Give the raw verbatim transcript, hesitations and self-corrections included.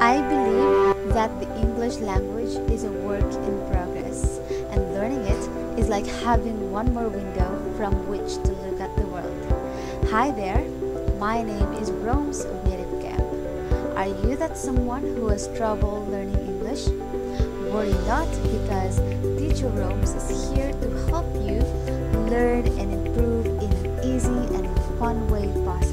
I believe that the English language is a work in progress, and learning it is like having one more window from which to look at the world. Hi there, my name is Rome's Native Camp. Are you that someone who has trouble learning English? Worry not, because Teacher Rome's is here to help you learn and improve in an easy and fun way possible.